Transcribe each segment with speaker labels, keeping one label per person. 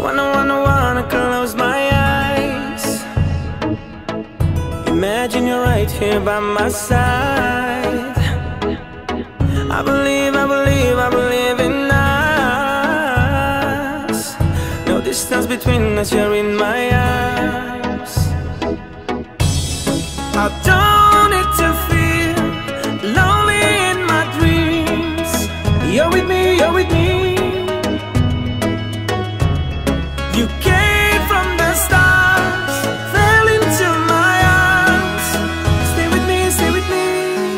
Speaker 1: wanna close my eyes. Imagine you're right here by my side. I believe in us. No distance between us, you're in my arms. I don't need to feel lonely in my dreams. You're with me, you're with me. You came from the stars, fell into my arms. Stay with me, stay with me.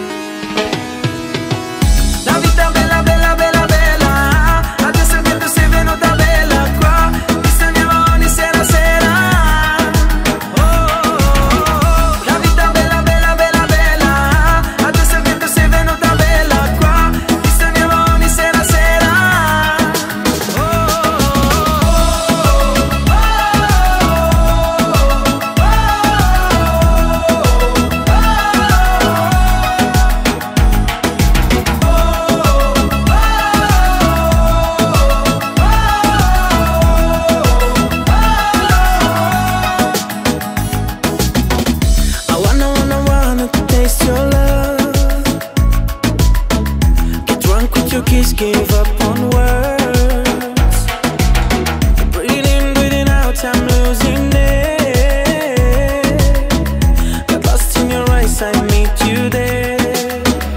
Speaker 1: La vita bella, bella, bella, bella. Adesso che tu sei venuta bella qua. Ti sogniamo ogni sera, sera. Oh, oh, oh. La vita bella, bella, bella, bella. Adesso che tu sei venuta bella qua. Ti sogniamo ogni sera, sera. Oh, oh, I wanna taste your love. Get drunk with your kiss, give up on words. Breathing out, I'm losing it. Got lost in your eyes, I meet you there.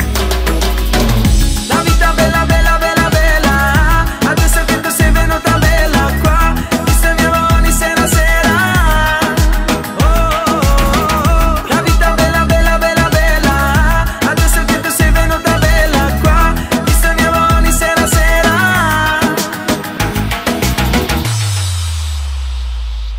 Speaker 1: La vita bella, bella, bella, bella. Adesso che tu sei venuta bella qua. Ti sogniamo ogni sera, sera. Oh, oh, oh. La vita bella, bella, bella, bella. Adesso che tu sei venuta bella qua. Ti sogniamo ogni sera, sera.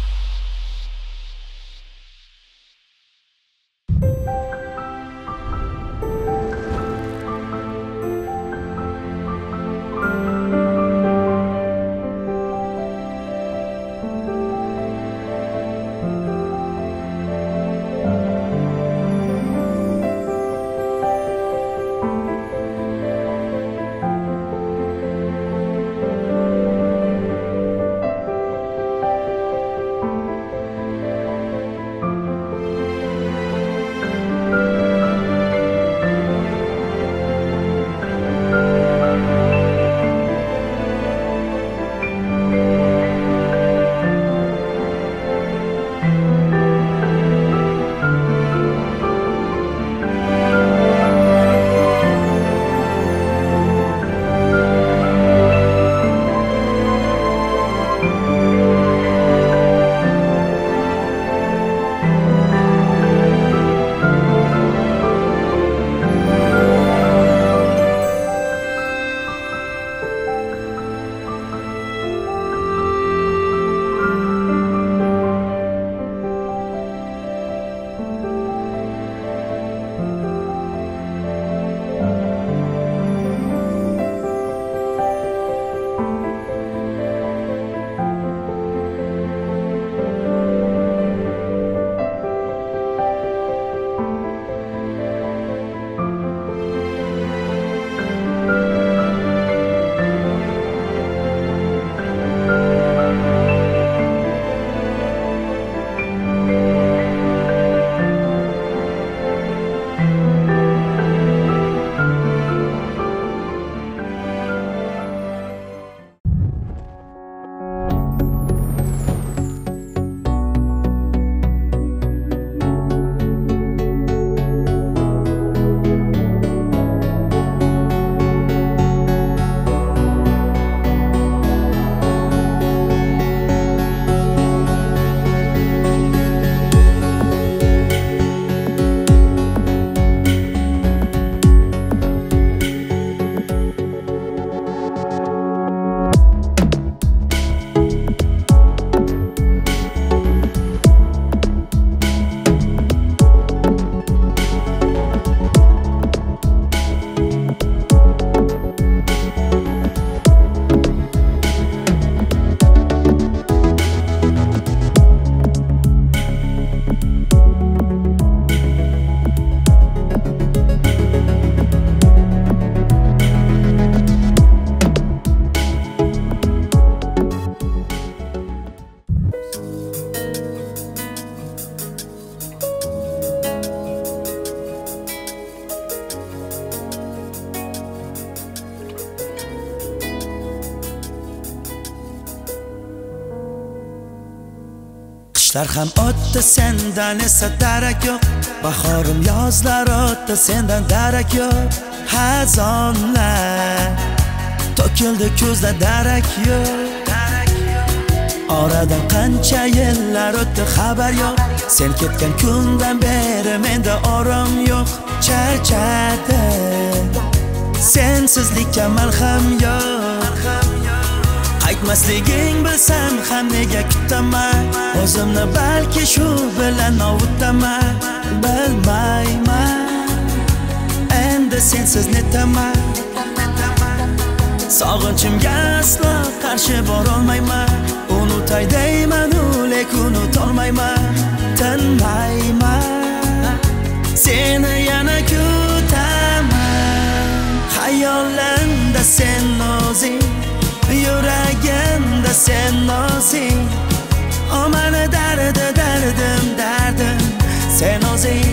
Speaker 1: Qishlar ham o'tdi, sendan esa darak yo'q. Bahorim yozlar o'tdi, sendan darak yo'q. Xazonlar to'kildi ko'zda, darak yo'q. Oradan qancha yillar o'tdi, xabar yo'q. Sen ketgan kundan beri menda orom yo'q. Charchadim, sensizlikka malham yo'q. Qaytmasliging bilsam ham nega kutaman? O'zimni balki shu bilan ovutaman. Bilmayman, endi sensiz netaman. Sog'inchimga aslo qarshi borolmayman. Unutay deyman, lek unutolmayman. Tinmayman, seni yana kutaman. Xayolimda sen o'zing, yuragimda sen o'zing. O mani dardim, sen o'zing.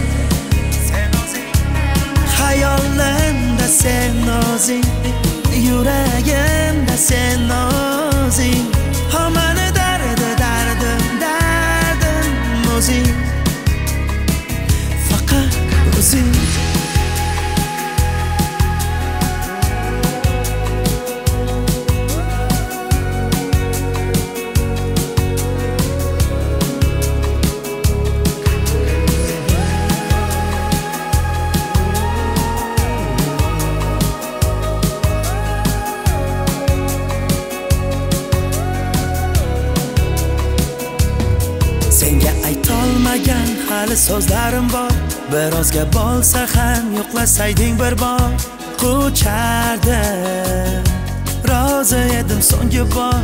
Speaker 1: Xayolimda sen o'zing, yuragimda sen o'zing. O mani dardim, o'zing. Faqat o'zing. Senga aytolmagan hali so'zlarim bor. Birozga bo'lsa ham yo'qlasayding bir bor. Quchardim, rozi edim so'nggi bor.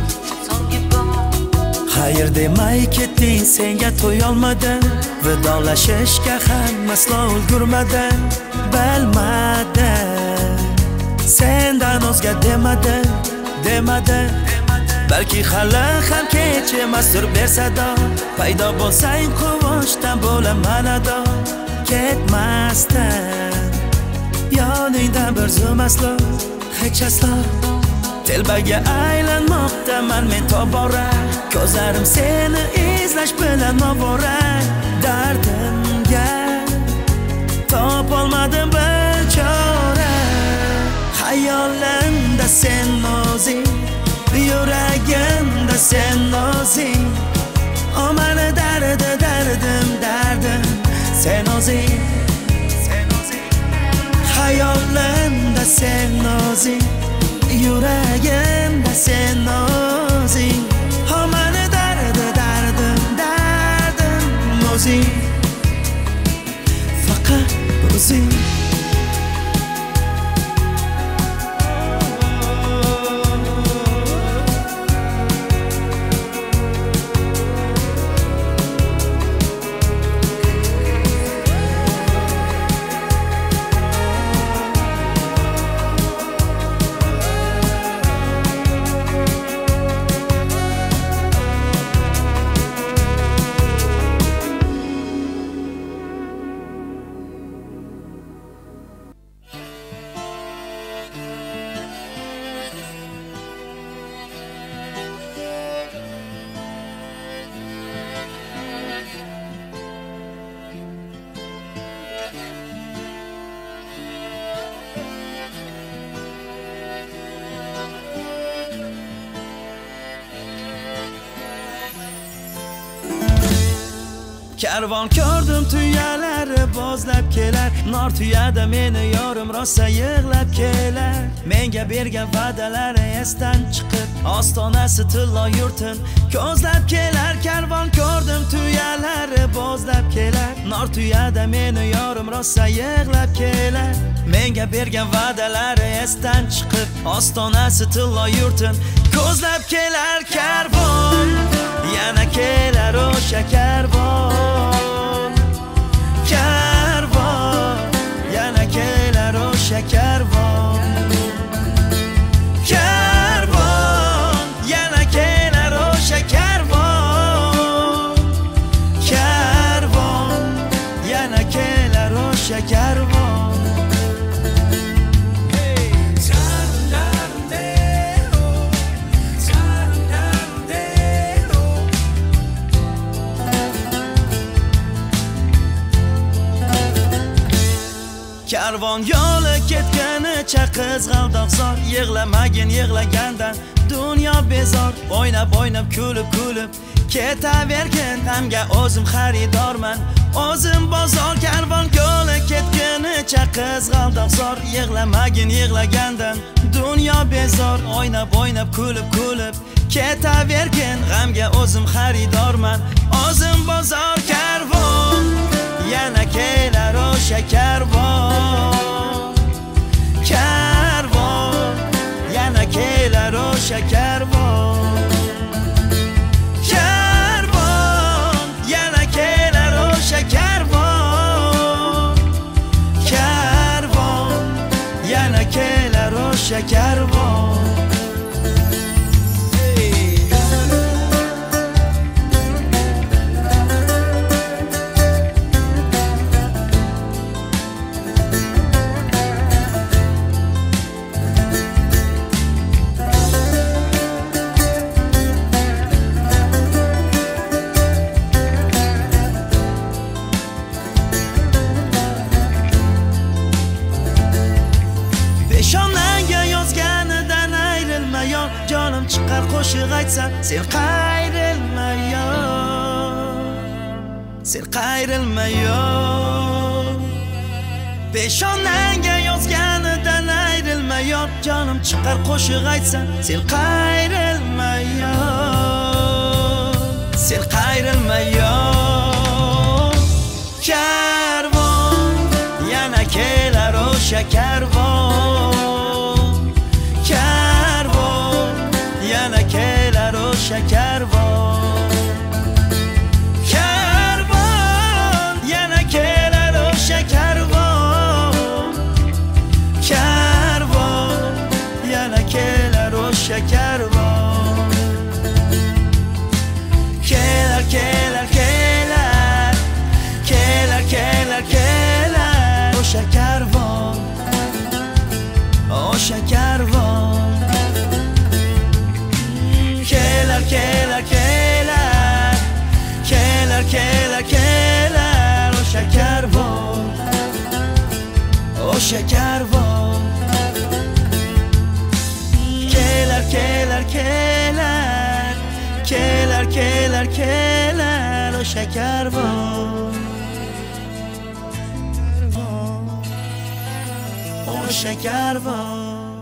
Speaker 1: Xayr demay ketding, senga to'yolmadim. Vidolashishga ham aslo ulgurmadim. Bilmadim, sendan o'zga demadim. Balki hali ham kech emasdir bersado. Paydo bo'lsang quvonchdan bo'laman ado. Ketmasdan yoningdan bir zum aslo, hech aslo. Telbaga aylanmoqdaman men tobora. Ko'zlarim seni izlash bilan ovora. Dardimga topolmadim bir chora. Xayolimda sen o'zing, yuragimda sen o'zing. O mani dardim, sen o'zing. Xayolimda sen o'zing, yuragimda sen o'zing. O mani dardim, o'zing. Faqat o'zing. Karvon ko'rdim tuyalari bozlab kelar. Nor tuyada meni yorim rosa yig'lab kelar. Menga bergan va'dalari esdan chiqib, ostonasi tillo yurtin ko'zlab kelar. Karvon ko'rdim tuyalari bozlab kelar. Nor tuyada meni yorim rosa yig'lab kelar. Menga bergan va'dalari esdan chiqib, ostonasi tillo yurtin ko'zlab kelar. Karvon yana kelar o'sha karvon. Karvon yana kelar o'sha karvon. Karvon yana kelar o'sha karvon. Karvon yana kelar o'sha karvon. karvon yo'li ketganicha qizg'aldoqzor yig'lamagin yig'lagandan dunyo bezor o'ynab o'ynab kulib kulib ketavergin hamga o'zim xaridorman o'zim bozor karvon yo'li ketganicha qizg'aldoqzor yig'lamagin yig'lagandan dunyo bezor o'ynab o'ynab kulib kulib ketavergin g'amga o'zim xaridorman o'zim bozor karvon yana kelar o'sha karvon karvon yana kelar o'sha karvon karvon yana kelar o'sha karvon karvon yana kelar o'sha karvon Canım çıkar qo'shiq aytsam sen qayrilma sen qayrilma peshonangga yozganidan ayrilma Canım çıkar qo'shiq aytsam sen qayrilma sen qayrilma karvon yana kelar o'sha karvon karvon yana kelar o'sha karvon karvon yana kelar o'sha karvon karvon yana kelar o'sha karvon kelar kelar kelar kelar kelar kelar o'sha karvon o'sha karvon kelar kelar kelar kelar kelar kelar o'sha karvon o'sha karvon kelar kelar kelar kelar kelar kelar o'sha karvon o'sha karvon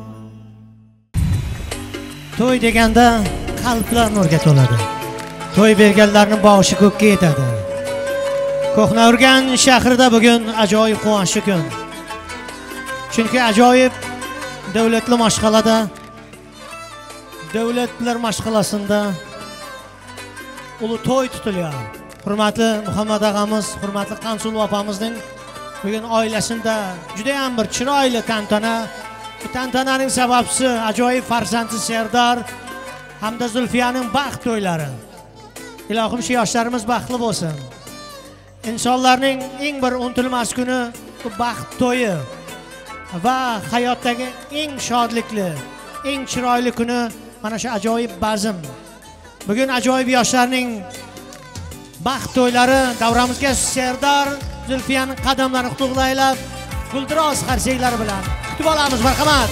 Speaker 2: to'y deganda qalblar nurga to'ladi. To'y berganlarning boshi ko'kka yetadi. Ko'hnaurgan shahrida bugun ajoyib quvonchli kun. Chunki ajoyib davlatli mashg'alada, davlatlar mashg'alasida ulug' to'y tutiladi. Hurmatli Muhammad og'amiz, hurmatli Qansul opamizning bugun oilasida juda ham bir chiroyli tantana. Bu tantananing sababchisi ajoyib farzandi Serdor hamda Zulfiyaning baxt to'ylari. Ilohim shu yoshlarimiz baxtli bo'lsin. İnsanlarning eng bir unutilmas kuni bu baxt to'yi va hayotdagi eng shodlikli, eng chiroyli kuni mana shu ajoyib bazm. Bugun ajoyib yoshlarning baxt to'ylari davramizga Serdor Zulfiyaning qadamlarini qutlab, guldiroz qarsaklari bilan kutib olamiz. Marhamat.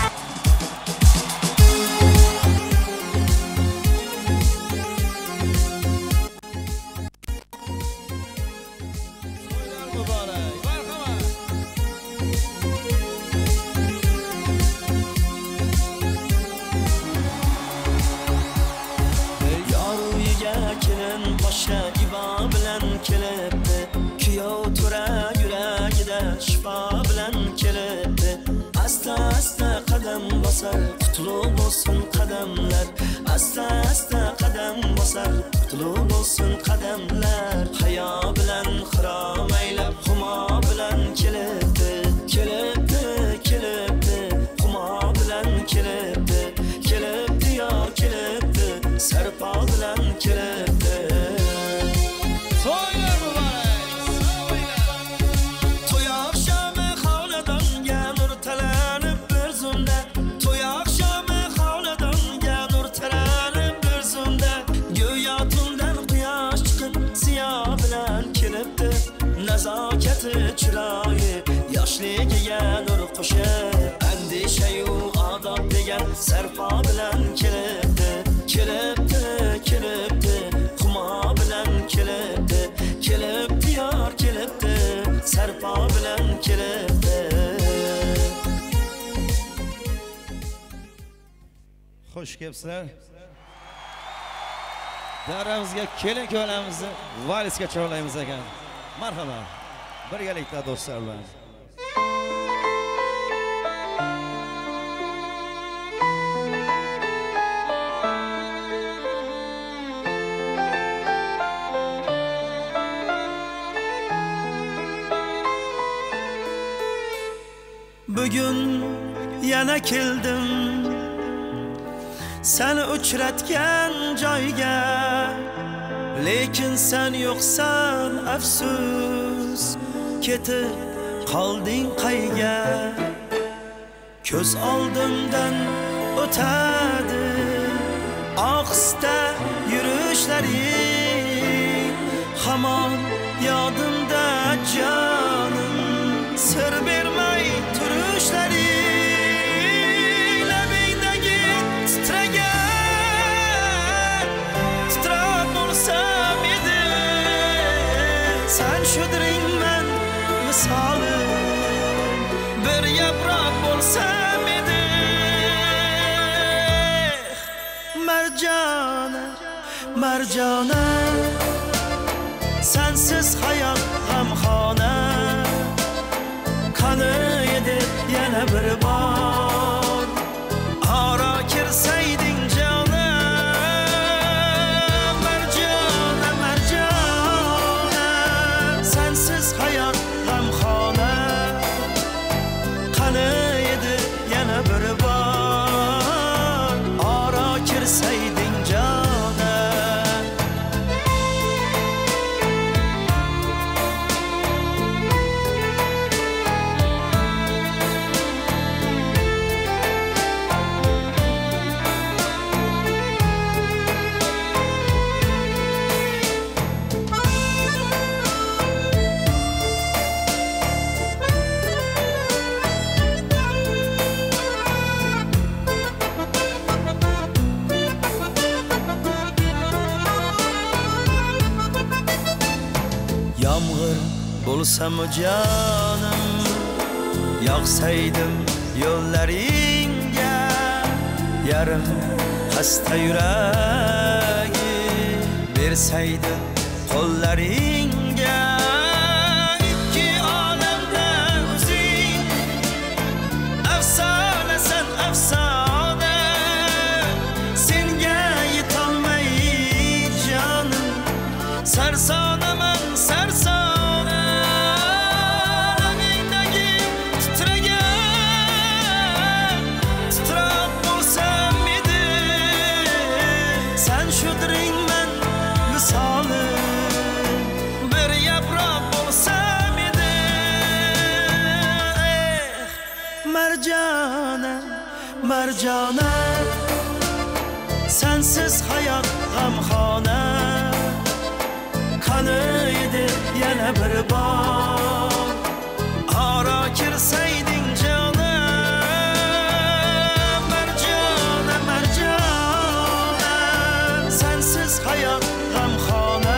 Speaker 2: Qutlug' olsun qadamlar, asta asta qadam bosar. Qutlug' olsun qadamlar, hayo bilan xiromaylab xumo bilan kelibdi, kelibdi, kelibdi, xumo bilan kelibdi, kelibdi yo kelibdi, sarpo bilan kelibdi. So'ylar muborak, to'y oqshomi xonadonga nur talanib bir zumda. Nazokati chiroyi
Speaker 1: degan sarpo bilan kelibdi, kelibdi, kelibdi, xumo bilan kelibdi, kelibdi yor kelibdi, sarpo bilan kelibdi.
Speaker 3: Xush kelibsizlar. Davramizga kelin-ko'ylamizni valisga chorlaymiz ekan. Marhamat. Birgalikda do'stlar bilan.
Speaker 1: Bugun yana keldim seni uchratgan joyga, lekin sen yo'qsan afsus, ketib qolding qayga. Ko'z oldimdan o'tadi ohista yurishlaring, hamon yodimda jonim, sir bermay turishlaring. Labingdagi titragan titrab bo'lsam edi, sen shudringman misoli, bir yaproq bo'lsam edi. Marjona, Marjona, sensiz hayot g'amxona. Qani edi yana bir bor ora kirsayding jonim. Marjona, Marjona, sensiz hayot g'amxona. Qani edi yana bir bor ora kirsayding jonim. Yağmur bulsam canım, yağsaydım yo'llaringga, yarim xasta yuragi bersaydim qo'llaringga. Ikki olamda o'zing afsonasan afsona, senga yetolmay jonim sarsonaman sarsona. Labingdagi titragan titrab bo'lsam edi, sen shudringman misoli, bir yaproq bo'lsam edi. Marjona, Marjona, sensiz hayot g'amxona. Qani edi yana bir bor ora kirsayding jonim. Marjona, Marjona, sensiz hayot g'amxona.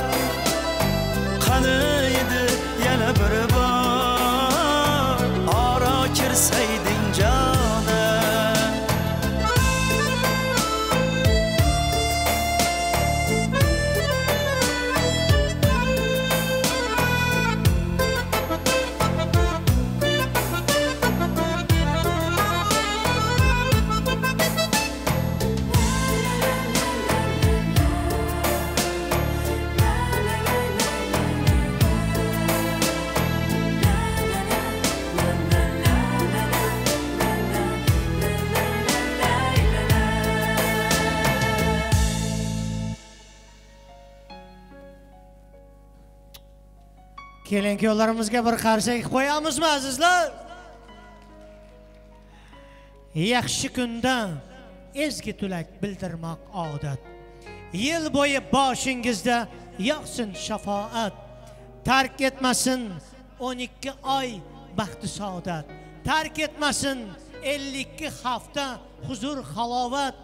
Speaker 1: Qani edi yana bir bor ora kirsayding jonim.
Speaker 2: Kelin-kuyovlarimizga bir qarsak qo'yamizmi azizlar? Yaxshi kunda ezgi tilak bildirmoq odat. Yil bo'yi boshingizda yoqsin shafoat. Tark etmasin 12 oy baxti saodat. Tark etmasin 52 hafta huzur halovat,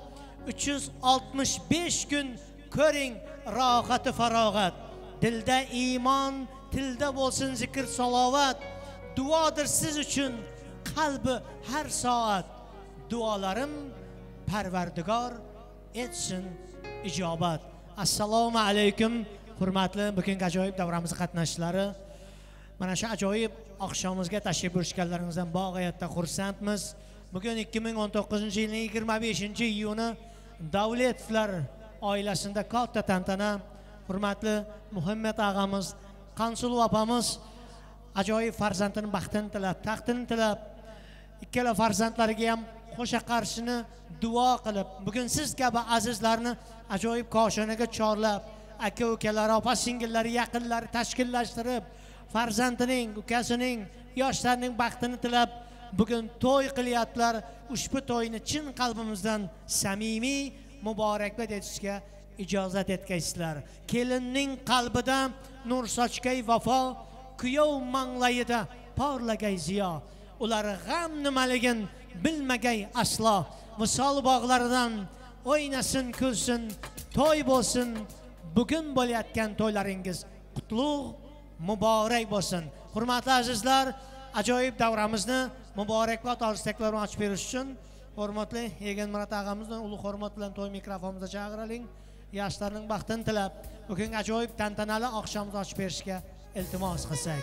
Speaker 2: 365 gün ko'ring rohati farog'at. Dilda iymon, tilda bo'lsin zikr salovat. Duodir siz uchun qalbi har soat. Duolarim Parvardigor etsin ijobat. Assalomu alaykum hurmatli bugungi ajoyib davramizga qatnashchilari. Mana shu ajoyib oqshomimizga tashrif buyurishganlaringizdan bag'oyatda xursandmiz. Bugun 2019-yilning 25-iyuni Davletovlar oilasida katta tantana. Hurmatli Muhammad og'amiz, Qansul opamiz ajoyib farzandini baxtini tilab, taxtini tilab, ikkala farzandlariga ham qo'sha qarshini duo qilib, bugun siz kabi azizlarni ajoyib koshonaga chorlab, aka-ukalar, opa-singillari, yaqinlari tashkillashtirib, farzandining, ukasining, yoshlarning baxtini tilab, bugun to'y qilyaptilar. Ushbu to'yni chin qalbimizdan samimiy muborakbod etishga ijozat etgaysizlar. Kelinning qalbida nur sochgay vafo, kuyov manglayida porlagay ziyo. Ular g'am nimaligin bilmagay aslo. Misol bog'laridan o'ynasin, kulsin, to'y bo'lsin. Bugun bo'layotgan to'ylaringiz qutlug' muborak bo'lsin. Hurmatli azizlar, ajoyib davramizni muborakbod olishlar bilan ochib berish uchun hurmatli Egan Murat og'amizdan ulug' hurmat bilan to'y mikrofonimizga chaqiraling. Yoshlarning baxtini tilab, bugungi ajoyib tantanali oqshomni ochib berishga iltimos qilsak.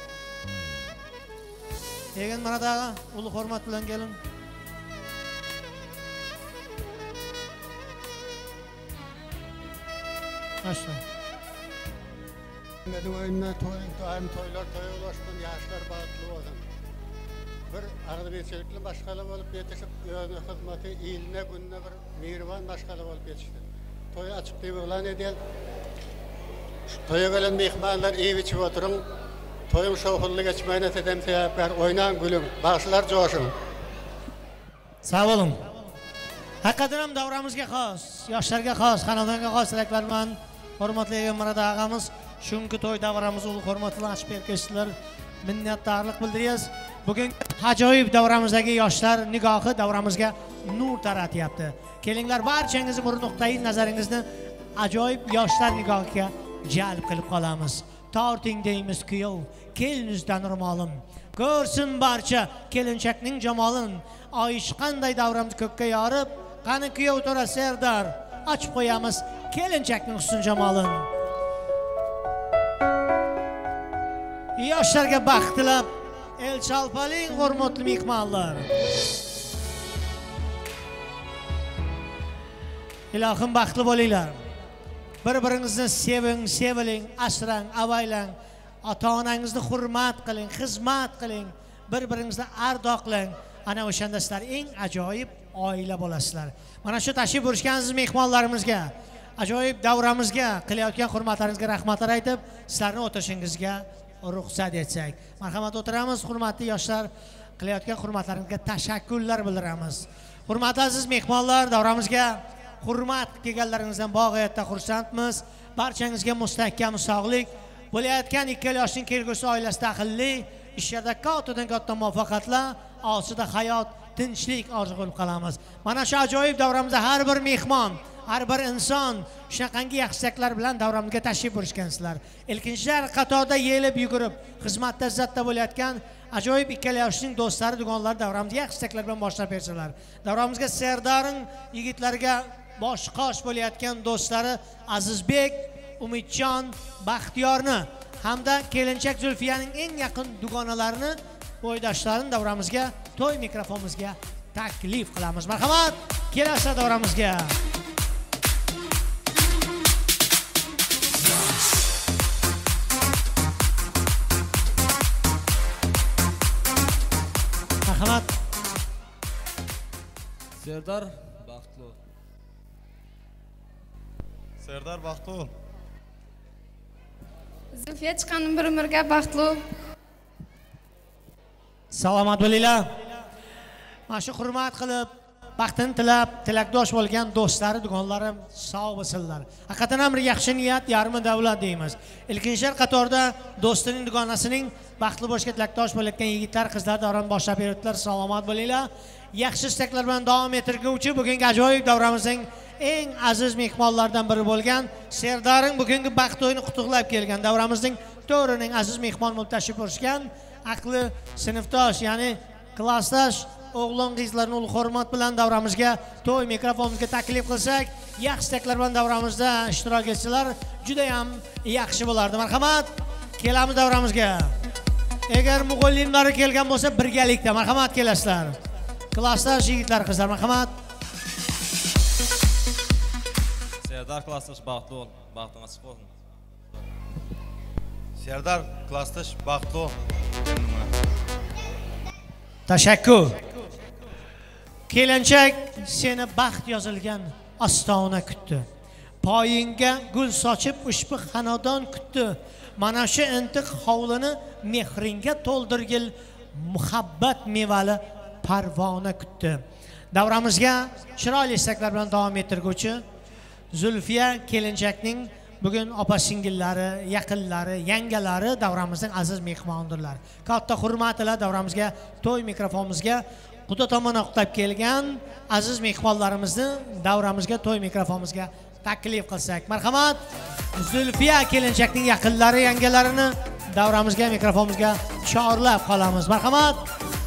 Speaker 2: Egan Murat og'a, ulug' hurmat bilan kelin. Yoshlar.
Speaker 4: Meduvayna to'ylar to'yolashdan yoshlar baxtli bo'lsin. Bir arada beçilikli başkalı olup yetişip hizmeti iline gününe bir mehriban başkalı olup yetişti. Toyu açıp deyip edil. Toya gelen mehmanlar iyi biçip oturun. Toyun şoğullu geçmeyine tedem sebepler oynan gülüm. Bağışlar coşun.
Speaker 2: Sağ olun. Hakikaten ham davramizga xos, yoshlarga xos, xonadonga xos tilaklar bilan hurmatli Egan Murat og'amiz shunki to'y davramizni ulug' hurmat bilan ochib bergaysizlar. Minnatdorlik bildiramiz. Bugun ajoyib davramizdagi yoshlar nigohi davramizga nur taratyapti. Kelinglar, barchangizni bir nuqtai nazaringizni ajoyib yoshlar nigohiga jalb qilib qolamiz. Torting deymiz kuyov, kelinizdan ro'molim. Ko'rsin barcha kelinchakning jamolin. Oyish qanday davramizni ko'kka yorib, qani kuyov to'ra Serdar, ochib qo'yamiz kelinchakning husn jamolin. Yoshlarga baxt tilab, el chalpaling hurmatli mehmonlar. Ilohim baxtli bo'linglar. Bir-biringizni seving, seviling, asrang, avaylang. Ota-onangizni hurmat qiling, xizmat qiling, bir-biringizni ardoqlang. Ana o'shanda sizlar eng ajoyib oila bo'lasizlar. Mana shu tashrif buyurishgansiz mehmonlarimizga, ajoyib davramizga qilayotgan hurmatlaringizga rahmatlar aytib, sizlarni o'tirishingizga ruxsat etsak. Marhamat o'tiramiz, hurmatli yoshlar, qilayotgan hurmatlaringizga tashakkurlar bildiramiz. Hurmatli aziz mehmonlar, davramizga hurmat kelganlaringizdan bag'oyatda xursandmiz. Barchangizga mustahkam sog'lik, bo'layotgan ikkala yoshning kelgusi oilasida aqlli, ishlarda kattadan katta muvaffaqiyatlar, osida hayot, tinchlik orzu qilib qolamiz. Mana shu ajoyib davramizda har bir mehmon, har bir inson shunaqangi yaxshiliklar bilan davramizga tashrif buyurishgansizlar. Ilkinchilar qatorda yelib yugurib, xizmatda izzatda bo'layotgan ajoyib ikkala yoshning do'stlari, dugonlari davramizga yaxshiliklar bilan boshlab bersalar. Davramizga Serdarning yigitlariga bosh-qosh bo'layotgan do'stlari Azizbek, Umidjon, Baxtiyorni hamda kelinchak Zulfiyaning eng yaqin dugonalarini, bo'ydoshlarini davramizga, to'y mikrofonimizga taklif qilamiz. Marhamat, kelasizlar davramizga. Marhamat.
Speaker 5: Serdar Baxtli.
Speaker 6: Serdar Baxtli.
Speaker 7: Zulfiya chiqqanim bir umrga baxtli.
Speaker 2: Salomat bo'linglar. Mana shu hurmat qilib, baxtini tilab, tilakdosh bo'lgan do'stlari, dugonlarim sog' bo'lsinlar. Haqiqatan ham yaxshi niyat yarmi davlat deymiz. Ilkinchilar qatorida do'stining, dugonasining baxtli bo'lishga tilakdosh bo'layotgan yigitlar, qizlar davron boshlab beribdilar. Salomat bo'linglar. yaxshi istaklar bilan davom ettirguvchi bugungi ajoyib davramizning eng aziz mehmonlaridan biri bo'lgan Serdarning bugungi baxt to'yini qutlab kelgan davramizning to'rining aziz mehmon bo'lib tashrif buyurishgan aqli sinfdosh, ya'ni klassdosh o'g'lon qizlarni ulug' hurmat bilan davramizga to'y mikrofonimizga taklif qilsak, yaxshi istaklar bilan davramizda ishtirok etsalar juda ham yaxshi bo'lardi. Marhamat, kelamiz davramizga. Agar muallimlari kelgan bo'lsa, birgalikda marhamat kelasizlar. Klassdosh yigitlar, qizlar, marhamat.
Speaker 6: Serdar klassdosh baxtli bo'l, baxting ochiq bo'lsin. Serdar klassdosh baxtli bo'l.
Speaker 2: Tashakkur. Kelinchak seni baxt yozilgan ostona kutdi. Poyingga gul sochib ushbu xonadon kutdi. Mana shu intiq hovlini mehringga to'ldirgil muhabbat mevali parvona kutdi. Davramizga chiroyli istaklar bilan davom ettirguvchi Zulfiya kelinchakning bugun opa-singillari, yaqinlari, yangalari davramizning aziz mehmondirlar. Katta hurmat bilan davramizga to'y mikrofonimizga Xudo tomonidan qutlab kelgan aziz mehmonlarimizni davramizga to'y mikrofonimizga taklif qilsak. Marhamat, Zulfiya kelinchakning yaqinlari, yangalarini davramizga mikrofonimizga chorlab qolamiz. Marhamat.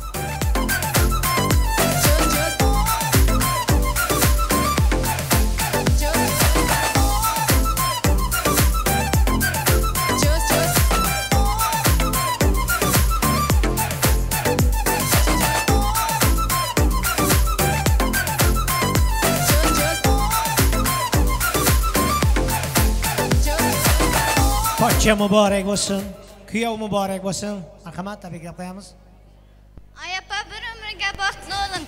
Speaker 2: Pochcha muborak bo'lsin, kuyov muborak bo'lsin. Marhamat, tabriklab qo'yamiz.
Speaker 7: Ayapa bir umrga baxtli bo'ling.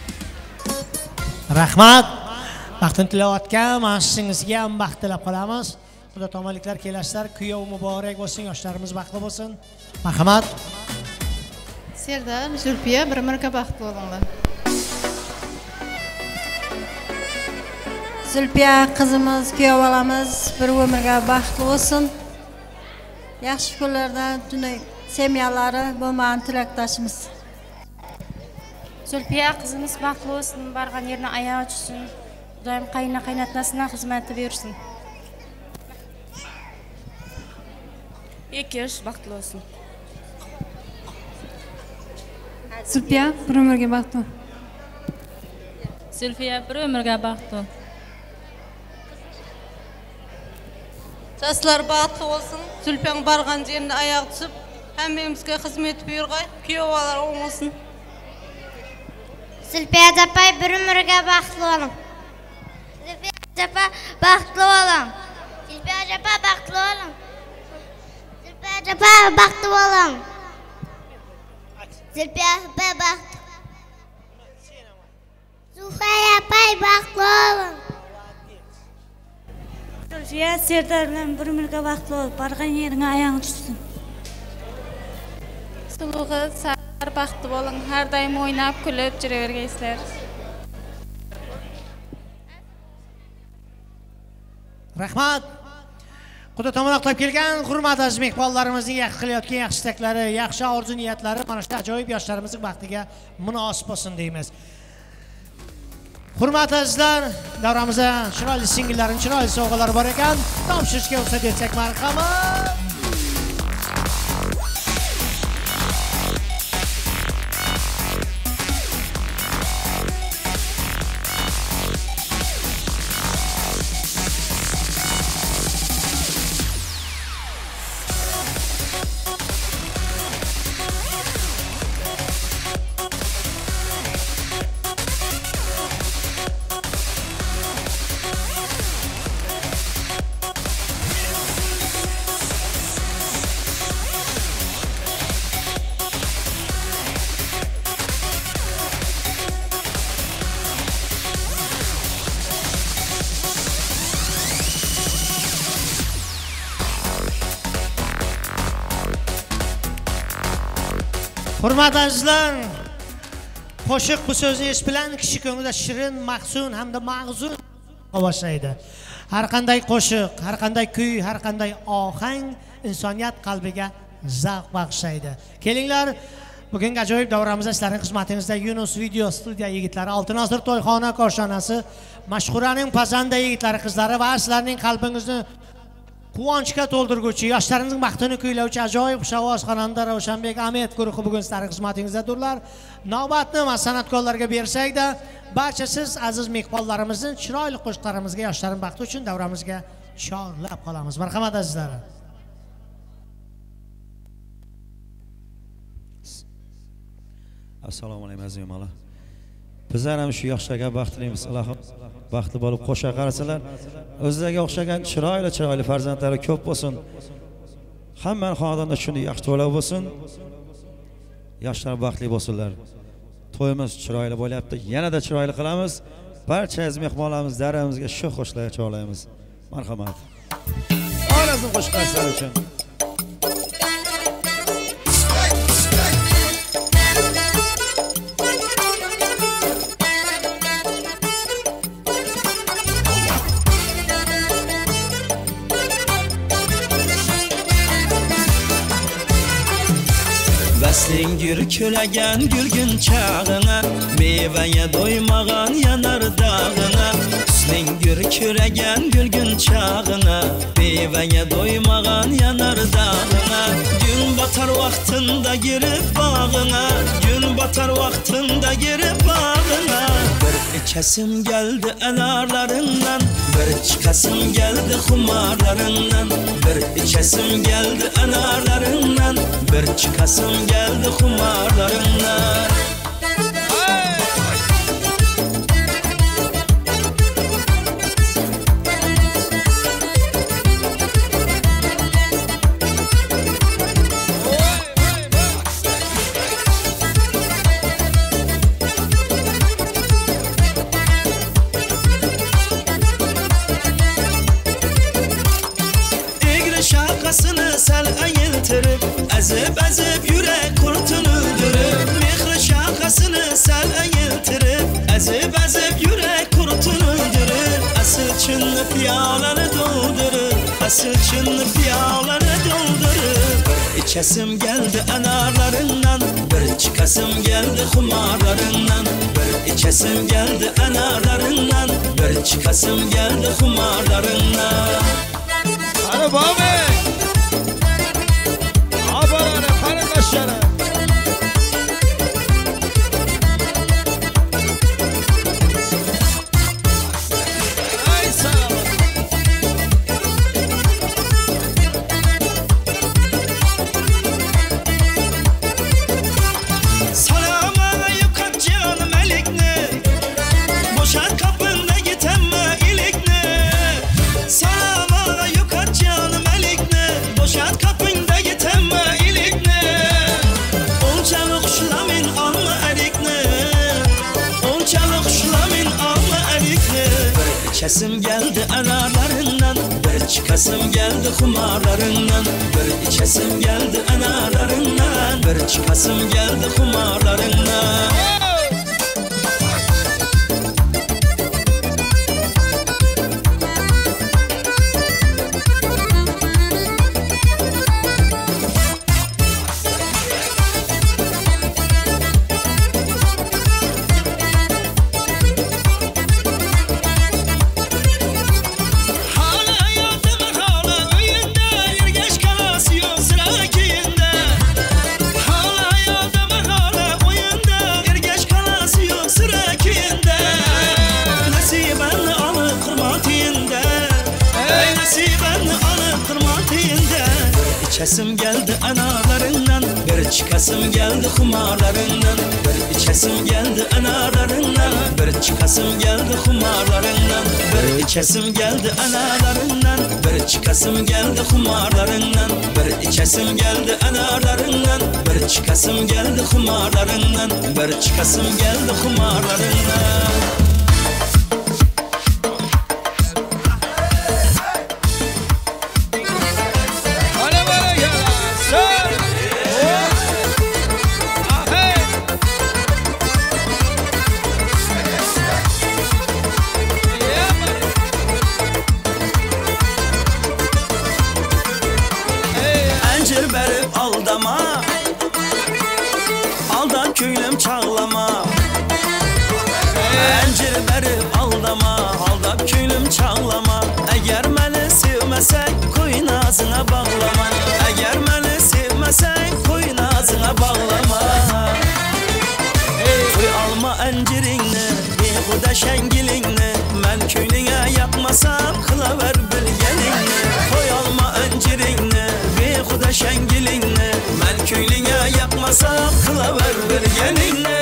Speaker 2: Rahmat. Baxtini tilayotgan masingizga ham baxt tilab qolamiz. Xudo tomonliklar kelasizlar, kuyov muborak bo'lsin, yoshlarimiz baxtli bo'lsin. Marhamat.
Speaker 8: Serdar, Zulfiya bir umrga baxtli bo'linglar.
Speaker 9: Zulfiya qizimiz, kuyov olamiz, bir umrga baxtli bo'lsin. Yaxshi kunlardan tunay semyalari bo'lmag'an tilakdoshimiz.
Speaker 10: Zulfiya qizimiz baxtli bo'lsin, bargan yerni oyog'i tushsin. Xudoyim qaynonasına xizmatda buyursin. Ekish baxtli bo'lsin.
Speaker 8: Zulfiya bir umrga baxtli.
Speaker 10: Zulfiya bir umrga baxtli.
Speaker 9: Sesler baxtli olsun. Zulfiyaning bargan yerine ayak tutup hammamizga xizmat buyurg'ay, kuyovalar olmasin.
Speaker 7: Zulfiya apay bir umrga baxtli bo'ling. Zulfiya apa baxtli bo'ling. Zulfiya apa baxtli bo'ling. Zulfiya apa baxtli bo'ling. Zulfiya apa baxtli. Zulfiya apa baxtli bo'ling.
Speaker 10: Zulfiya Serdar bilan bir umrga baxtli bo'l, bargan yerine ayağın tushsin.
Speaker 8: Suluğu sar baxtli bo'ling, har doim o'ynab kulib jiravergaysizlar.
Speaker 2: Rahmat. Xudo tomonidan qutlab kelgan hurmatli aziz mehmonlarimizning yaxshi qilayotgan yaxshi istaklari, yaxshi orzu niyatlari mana shu ajoyib yoshlarimizning baxtiga munosib bo'lsin deymiz. Hurmatli azizlar, davramizda chiroyli singillarning chiroyli sovg'alari bor ekan. Tomshirishga ruxsat etsak, marhamat. Hurmatli azizlar, qo'shiq bu so'zni eshitish bilan kishi ko'nglida shirin, mahzun hamda mag'zun boshlaydi. Har qanday qo'shiq, har qanday kuy, har qanday ohang insoniyat qalbiga zavq bag'ishlaydi. Kelinglar, Bugün ajoyib davramizda sizlarning xizmatingizda Yunus Video Studiya yigitlari, Oltinozor to'yxona koshonasi, mashhuraning pazanda yigitlari, qizlari va sizlarning qalbingizni quvonchga to'ldirguvchi, yoshlaringizning baxtini kuylovchi ajoyib xushovoz xonanda Ravshanbek Ahmed guruhi bugun sizlarning xizmatingizdadirlar. Navbatni va san'atkorlarga bersak-da, barcha siz aziz mehmonlarimizning chiroyli qo'shiqlarimizga, yoshlarning baxti uchun davramizga chorlab qolamiz. Marhamat azizlar.
Speaker 3: Assalomu alaykum aziz mehmonlar. Bizlar ham shu yoshlarga baxtlimiz, Alloh baxtli bo'lib qo'sha qarasalar, o'zlariga o'xshagan chiroyli farzandlari ko'p bo'lsin. Hammaning xonadonida shunday yaxshi to'ylar bo'lsin. Yoshlar baxtli bo'lsinlar. To'yimiz chiroyli bo'lyapti, yanada chiroyli qilamiz. Barcha aziz mehmonlarimiz daramizga shu qo'shiqlarni chorlaymiz. Marhamat. Orazim qo'shiqlar sizlar uchun.
Speaker 11: Singir köləgən gülgün çağına, meyvəyə doymağan yanar dağına. Singir köləgən gülgün çağına, meyvəyə doymağan yanar dağına. Gün batar vaxtında girib bağına, gün batar vaxtında girib bağına. Bir içəsim gəldi ənarlarından, bir çıxasım gəldi xumarlarından. Bir içəsim gəldi ənarlarından, bir çıxasım gəldi xumarlarından. Şakasını sel eğiltirip, ezip yürek kurtunu öldürüp. Mihri şakasını sel eğiltirip, ezip yürek kurtunu öldürüp. Asıl çınlı piyaları doldurur, asıl çınlı piyaları doldurur. Bir içesim geldi enarlarından, bir çıkasım geldi xumarlarından. Bir içesim geldi enarlarından, bir çıkasım geldi xumarlarından.
Speaker 3: Hadi babi! Abarane kardeşlerim! Ay sağ olun!
Speaker 11: Salama yukat canım elikni, boşalt kapında git emme ilikni. Salama yukat canım elikni, boşalt kapında git emme ilikni. Oncalık şulamin alma erikni, oncalık şulamin alma erikni. Bir içesim geldi enarlarından, bir çıkasım geldi xumarlarından. Bir içesim geldi enarlarından, bir çıkasım geldi xumarlarından. İçesim geldi enarlarından, bir çıkasım geldi xumarlarından. Bir içesim geldi enarlarından, bir çıkasım geldi xumarlarından. Bir içesim geldi enarlarından, bir çıkasım geldi xumarlarından. Bir içesim geldi enarlarından, bir çıkasım geldi xumarlarından. Bir çıkasım geldi xumarlarından. şengilingni men ko'nglinga yoqmasam qilaver bilganingni qo'y olma anjiringni behuda shengilingni men ko'nglinga yoqmasam qilaver bilganingni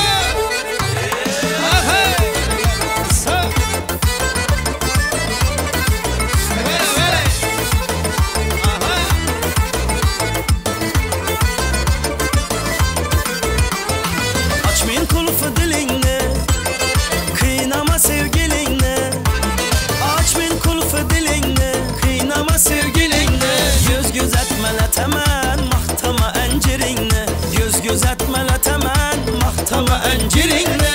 Speaker 11: Gözetmelataman mahtama anjiringni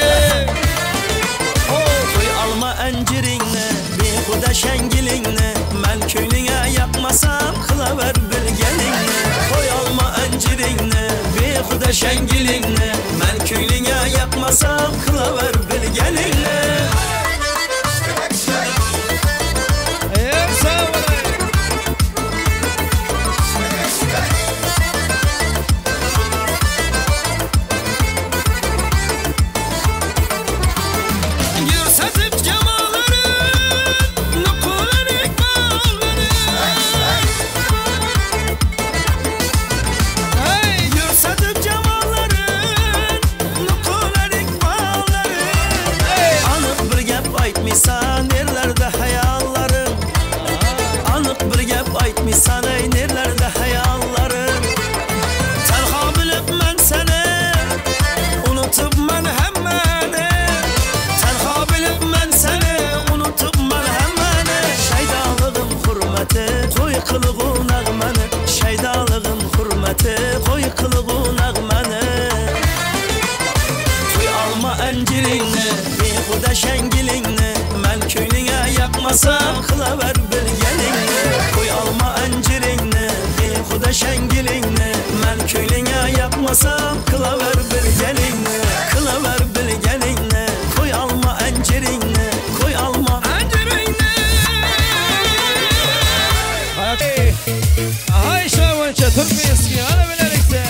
Speaker 11: qo'y olma anjiringni behuda shengilingni men ko'nglinga yoqmasam qilaver bilganingni qo'y olma anjiringni behuda shengilingni men ko'nglinga yoqmasam qilaver bilganingni Yoqmasam qilaver bilganingni qo'y olma anjiringni behuda shengilingni men ko'nglinga yoqmasam qilaver bilganingni qo'y olma anjiringni qo'y olma anjiringni
Speaker 12: Ay şavancha turmeski ana bilalikda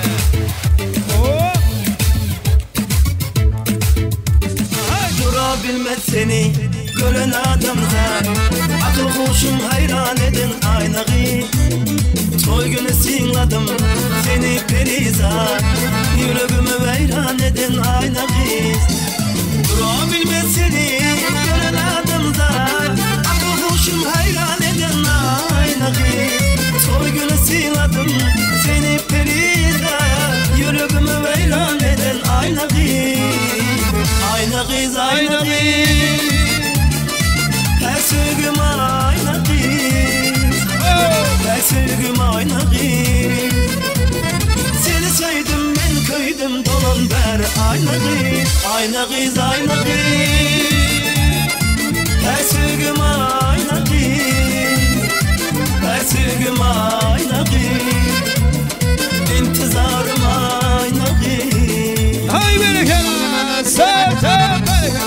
Speaker 11: Dura bilmez seni gören adamlar akıl hoşum hayran edin aynağı toy günü singladım seni perizat yüreğimi veyran edin aynağı dura bilmez seni gören adamlar akıl hoşum hayran edin aynağı toy günü singladım seni perizat yüreğimi veyran edin aynağı Sevgim ayna kız sevgim ayna kız Seni sevdim ben kıydım dolan ber ayna kız sevgim ayna kız sevgim ayna kız İntizarım ayna kız
Speaker 12: Hay bereket sev bereket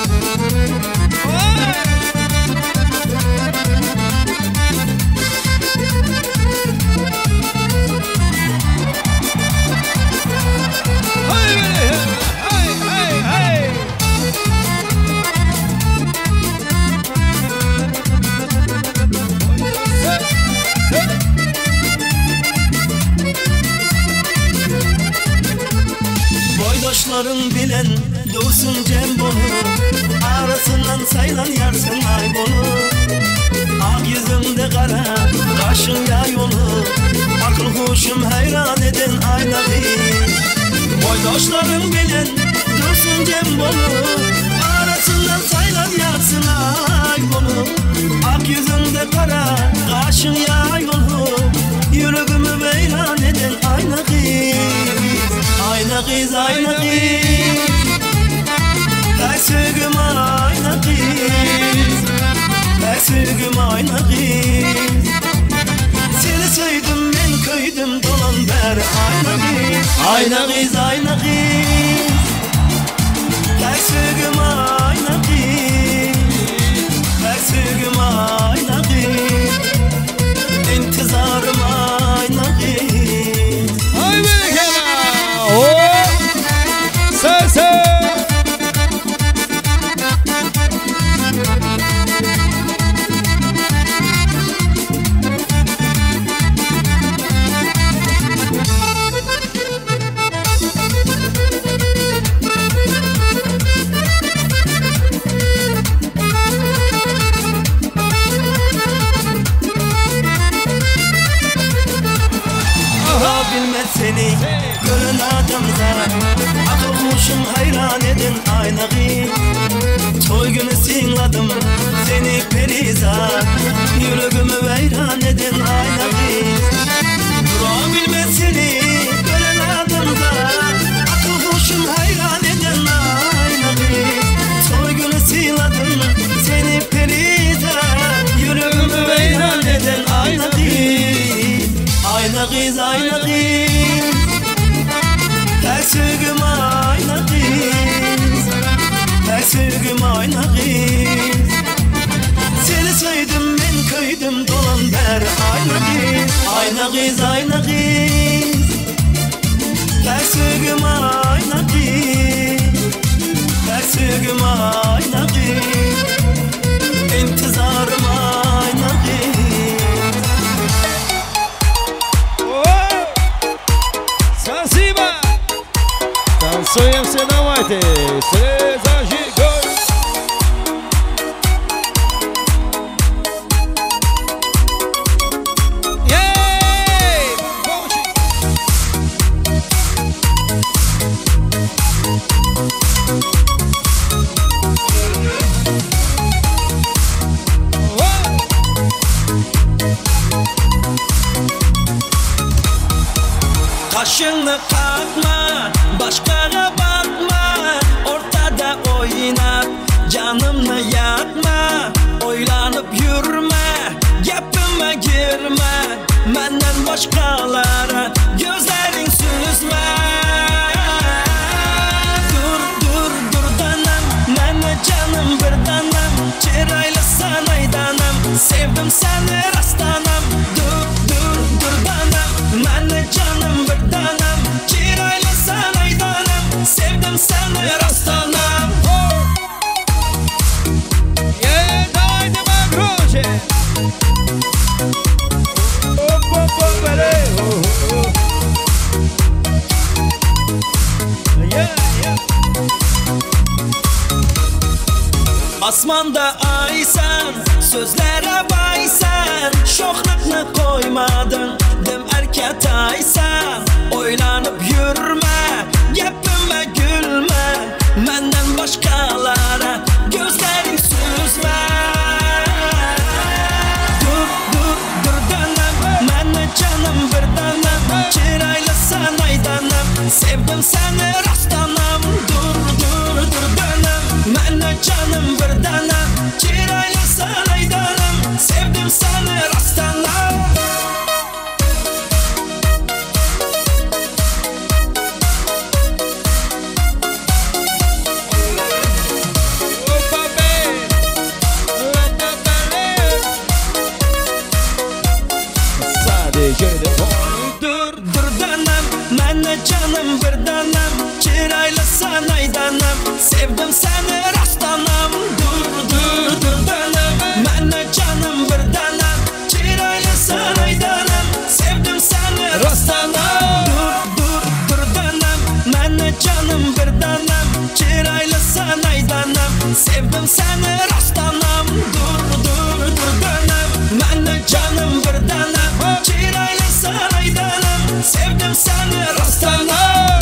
Speaker 11: Boydaşların bilen doğsun cembonu arasından saylan yarsın aybonu Ak yüzümde kara kaşın yay yolu akıl hoşum hayran eden aynağı Boydaşların bilen doğsun cembonu arasından saylan yarsın aybonu Ak yüzümde kara kaşın yay yolu yüreğimi veyran eden aynağı Ayna kız sevgim ayna kız Seni sevdim ben kıydım dolan ber ayna kız sevgim ayna kız İntizarım ayna kız
Speaker 12: Ay bereket sev
Speaker 11: seni gören adamlar akıl hoşum hayran edin aynağı toy günü singladım seni perizat yüreğimi veyran edin aynağı dura bilmez seni gören adamlar akıl hoşum hayran edin aynağı toy günü singladım seni perizat yüreğimi veyran edin aynağı ayna kız ayna kız Her sevgim ayna kız Her sevgim ayna kız Seni saydım ben kaydım dolan der ayna kız Ayna kız ayna kız Her sevgim ayna kız Her sevgim ayna kız İntizarım ayna kız
Speaker 12: Спасибо! Танцуем все, давайте! Все зажигай! Ей! Помощи!
Speaker 11: Kaşını kalkma, başkana bakma Ortada oynat, canımla yakma Oylanıp yürüme, yapıma girme Menden başkalara gözlerin süzme Dur danam, mene canım bir danam Çırayla sana danam, sevdim seni rastanam Dur danam, mene canım bir danam Çırayla sana danam, sevdim seni rastanam
Speaker 12: Dajte ma groše!
Speaker 11: Asmanda aysan, sözlere baysan Şoklukunu koymadın, dem erket aysan Oylanıp yürüme, yapıma gülme Menden başkalara gözlerin süzme Dur danam, mene canım bir danam Çırayla sana danam, sevdim seni rastanam Dur danam, mene canım bir danam Çırayla sana danam, sevdim seni rastanam Dur danam, mene canım bir danam Çırayla sana danam, sevdim seni rastanam Dur danam, mene canım bir danam Çırayla sana danam, sevdim seni rastanam Dur danam, mene canım bir danam Çırayla sana danam, sevdim seni rastanam Dur danam, mene canım bir danam Çırayla sana danam, sevdim seni rastanam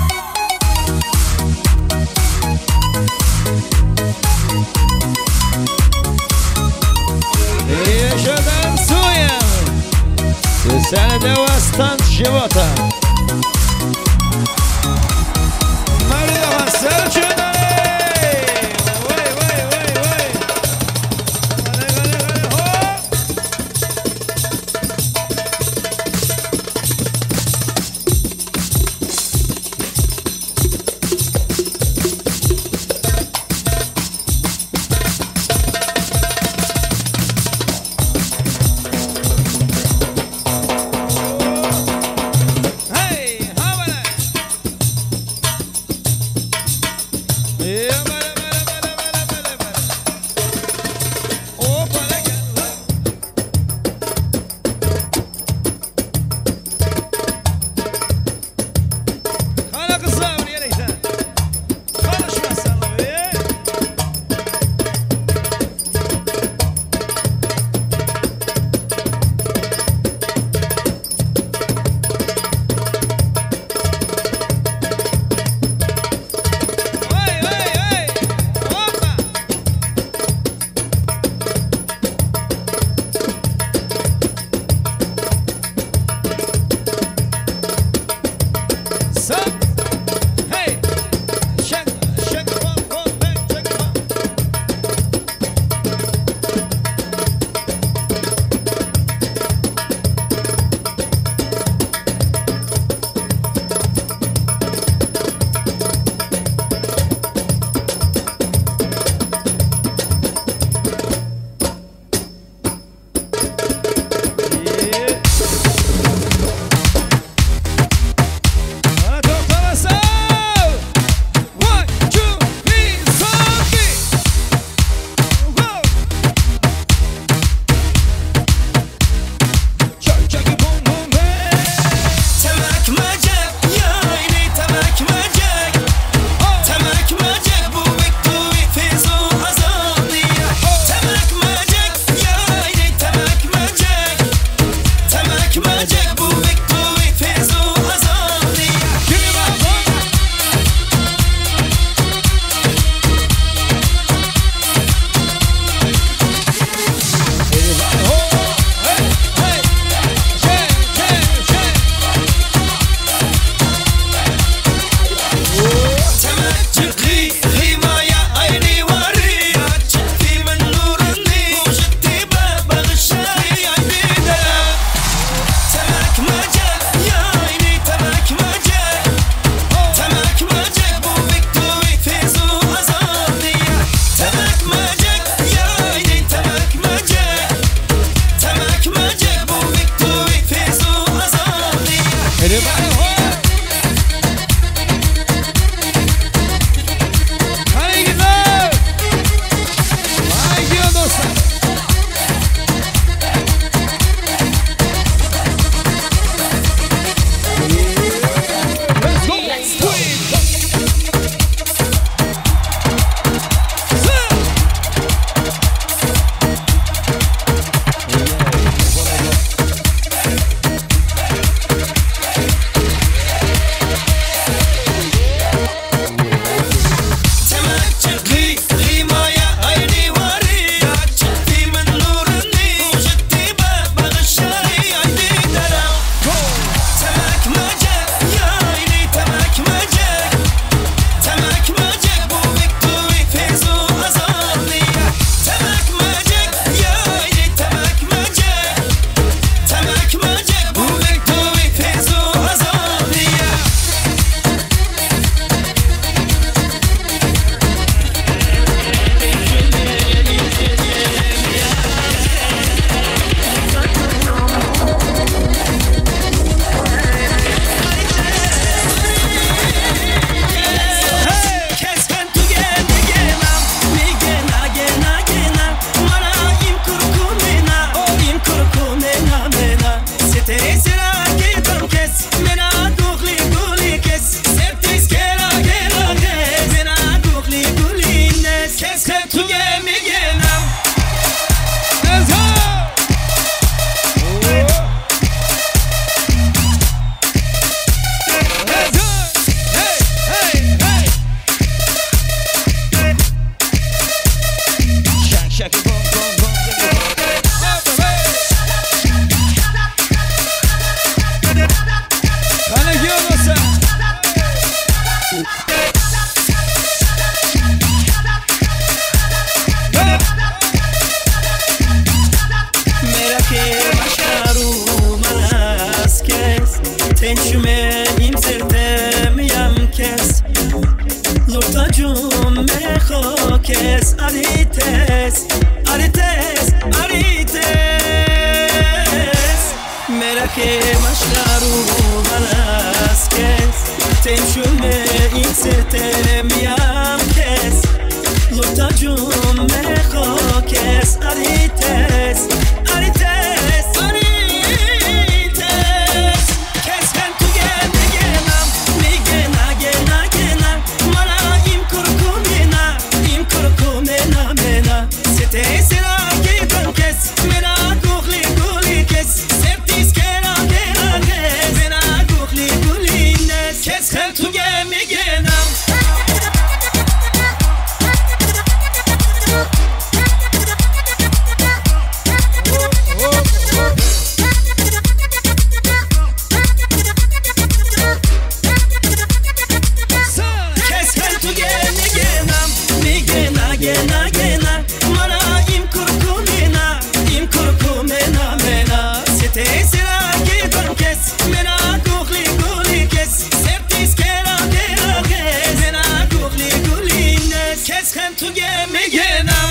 Speaker 12: Еще танцуем! Специально для вас танц живота! Мария Васильевна! Hey!
Speaker 11: Arites, Arites Merake maşkaru balas kes Temşume insetem yam kes Lutacum meko kes Arites, Arites, Arites Kesken tugen genam Migena gena gena Mana im kurku mena mena Sete sera getan kes Mena gugli guli kes Septis kera kera kes Mena gugli guli nes Kesken tugen genam Gena gena Mana im kurku mena mena Sete sera getan kes Mena gugli guli kes Septis kera kera kes Mena gugli guli nes Kesken tu gemi genam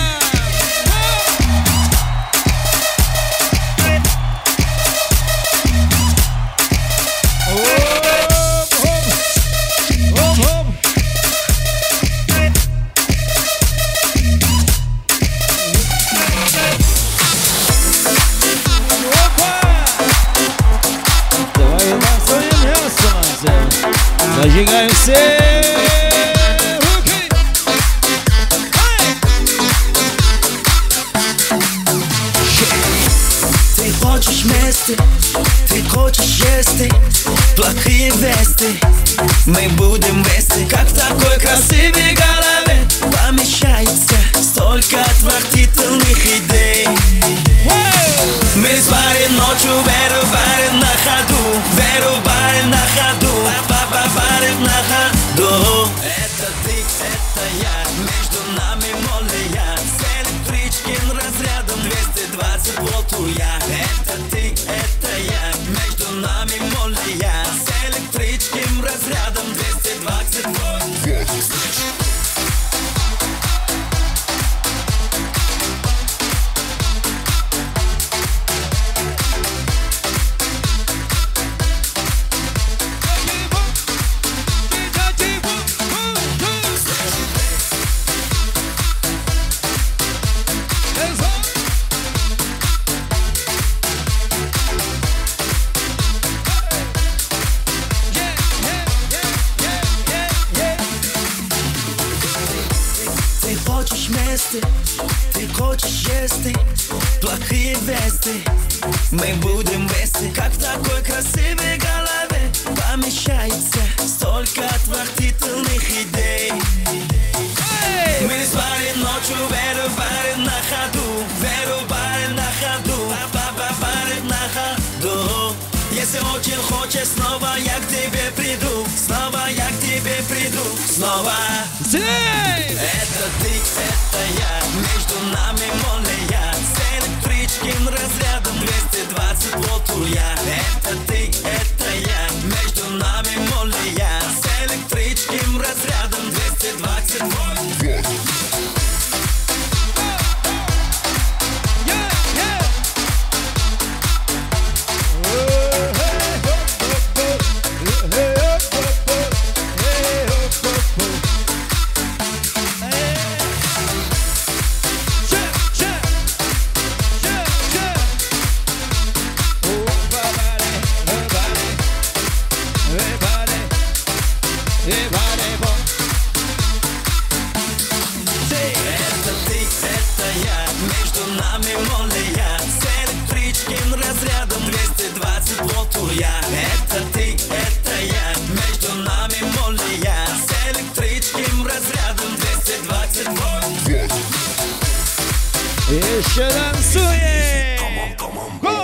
Speaker 12: Зажигаемся!
Speaker 11: Ты хочешь вместе, ты хочешь есть плохие вести. Мы будем вместе, как в такой красивой голове помещается столько отвратительных идей. Мы сварим ночью, вырубаем на ходу, вырубаем на ходу, варим на ходу. Это ты, это я, между нами молния. С электрическим разрядом 220 вольт я. Это ты, это я, между нами молния. С электрическим разрядом 220 вольт. Ты хочешь есть плохие вести. Мы будем вместе, как в такой красивой голове помещается столько отвратительных идей. Мы сварим ночью, вырубаем на ходу, вырубаем на ходу, варим на ходу. Если очень хочешь, снова я к тебе приду, снова я к тебе приду, снова. Это ты, это я, между нами молния. С электрическим разрядом 220 вольт я. Это ты, это я, между нами молния. С электрическим разрядом 220 вольт. Это ты, это я, между нами молния. С электрическим разрядом 220 вольт.
Speaker 12: Еще танцуем! Go!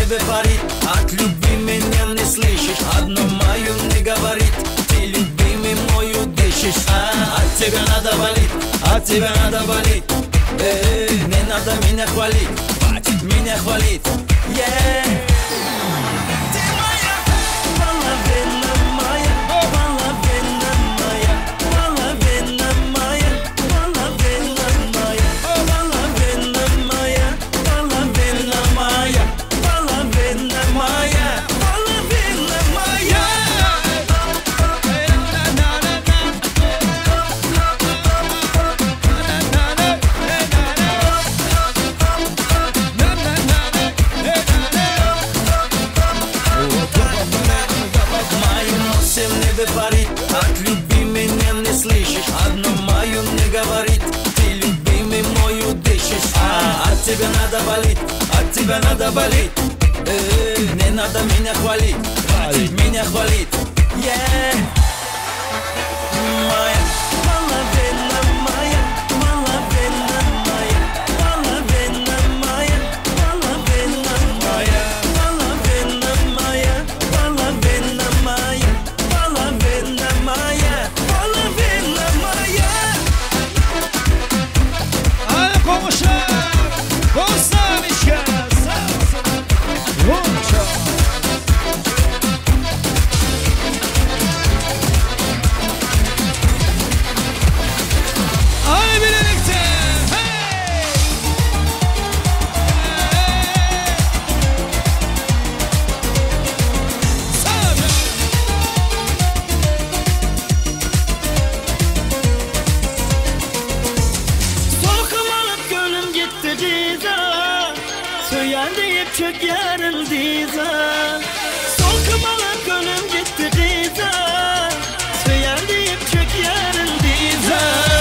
Speaker 11: небе парит. От любви меня не слышишь, одно мое не говорит. Ты любимый мою дышишь, от тебя надо валить, от тебя надо валить. Не надо меня хвалить, хватит меня хвалить. Ты моя половина моя, половина моя, половина моя, половина моя, половина моя, половина моя, половина моя, половина моя. Парит, от любви меня не слышишь, одно мое не говорит. Ты любимый мою дышишь, от тебя надо валить, от тебя надо валить. Не надо меня хвалить, хватит меня хвалить. Моя половина моя, половина моя, половина моя, половина моя, половина моя, половина моя. Половина моя, половина моя.
Speaker 12: Hadi komşular, Kostanişka, Vunca. Hadi birlikte, hey! Sağda.
Speaker 11: Söyler deyip çök yarın diza. Sol kımalar gönlüm gitti diza. Söyler deyip çök yarın diza.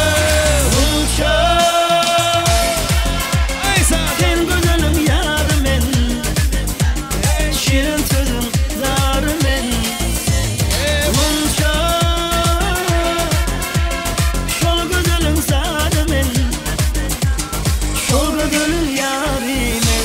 Speaker 11: Uçak sen güzelim yarım en. Şirin sözüm zarım en. Uçak şol güzelim zarım en. Şol güzelim yarim en.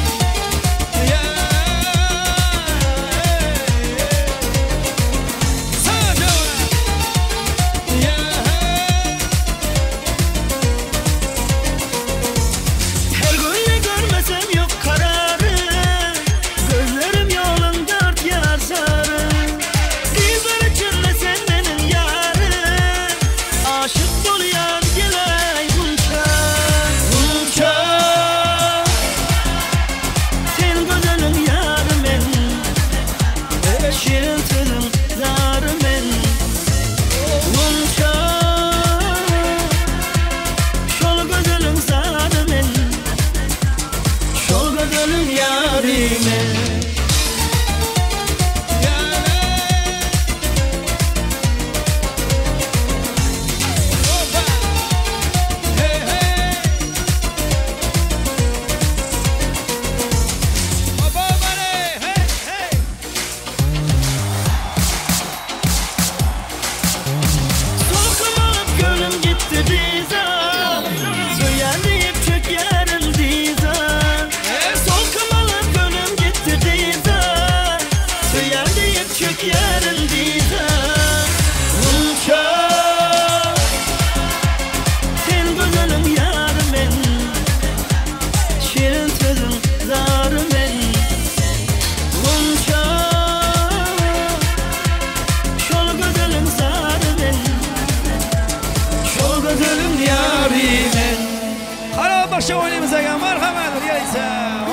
Speaker 12: Başa oynayımıza gel, merhamet gelirse.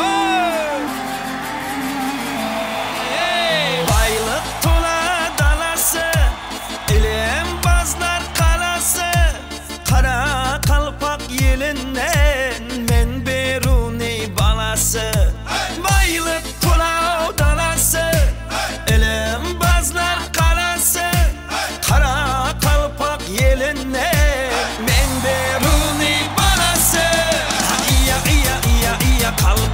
Speaker 11: Baylık tola dalası, elem bazlar kalası. Kara kalpak yelinden men beruni balası. Baylık tola dalası, elem bazlar kalası. Kara kalpak yelinden men beruni balası. Kalp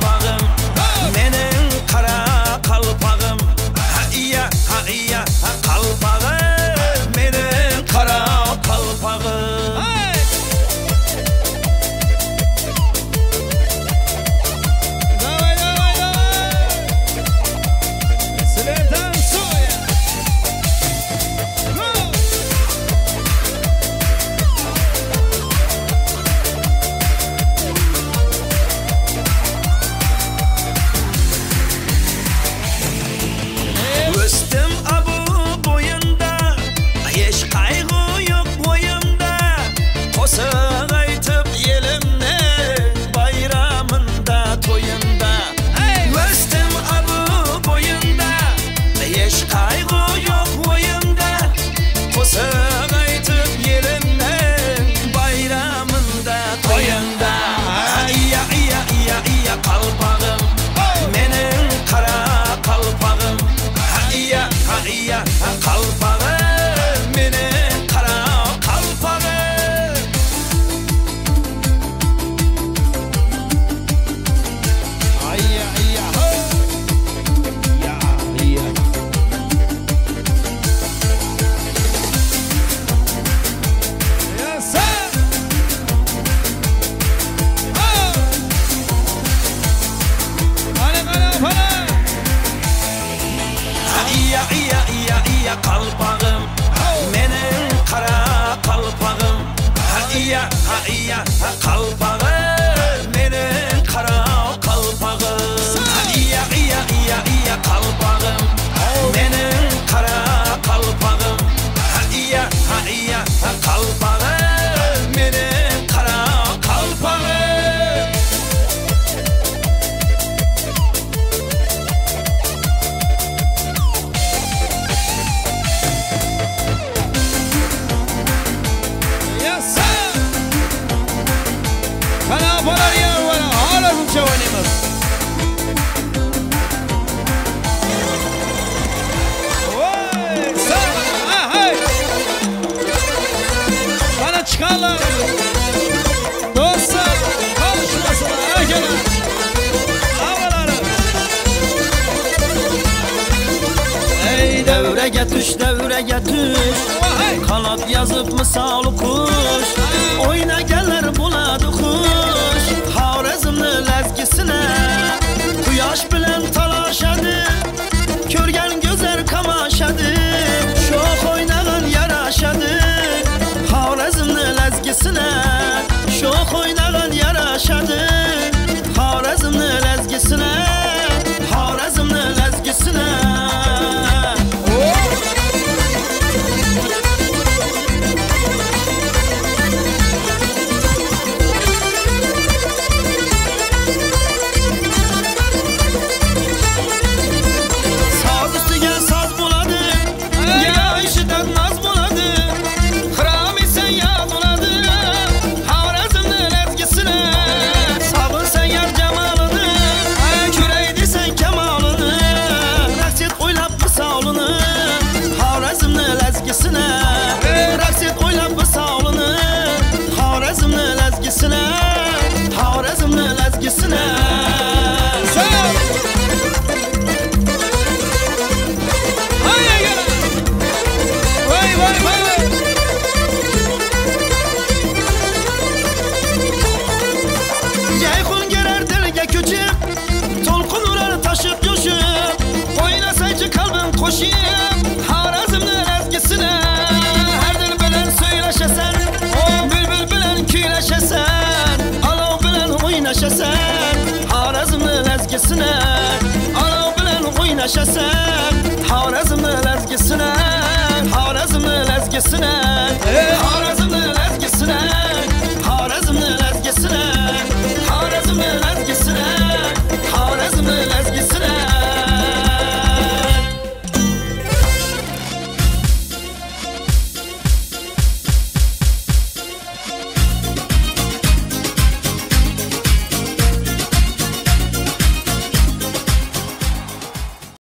Speaker 11: Ürege tuş da ürege tuş Kanat yazıp misal kuş Oyna geller buladı kuş Xorazmni lezgisine Quyosh bilan talashadi Ko'rgan go'zal kamashadi Sho'x o'ynagan yarashadi Xorazmni lezgisine Sho'x o'ynagan yarashadi Xorazmni lezgisine Xorazmni lezgisine Xorazmni lezgisine Cayxun gerer dilga ko'chib To'lqin urar tashib yo'shib O'ynasaychi qalbim qo'shib Xorazmni lezgisine Har dil bilan so'ylashasan Bülbül bilan kuylashasan Olov bilan o'ynashasan Xorazmni lezgisine Olov bilan o'ynashasan Xorazmni lezgisine Xorazmni lezgisine